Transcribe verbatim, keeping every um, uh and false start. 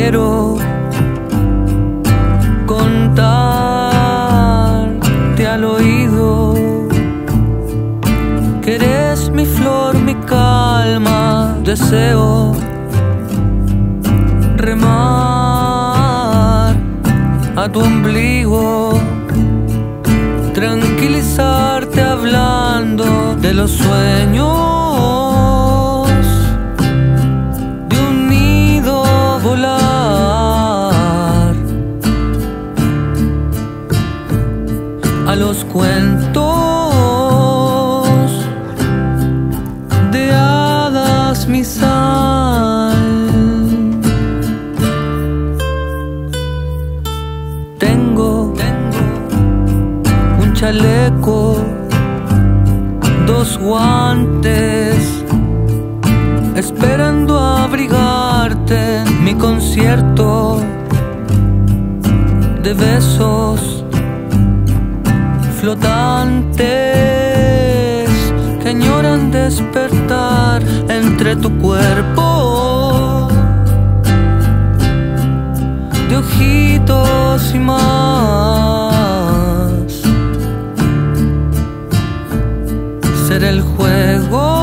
quiero contarte al oído que eres mi flor, mi calma. Deseo remar a tu ombligo, tranquilizarte hablando de los sueños de un nido, volar a los cuentos de hadas, mi sal. Tengo, tengo un chaleco, dos guantes, esperando abrigarte en mi concierto de besos flotantes que añoran despertar entre tu cuerpo de ojitos y más. Ser el juego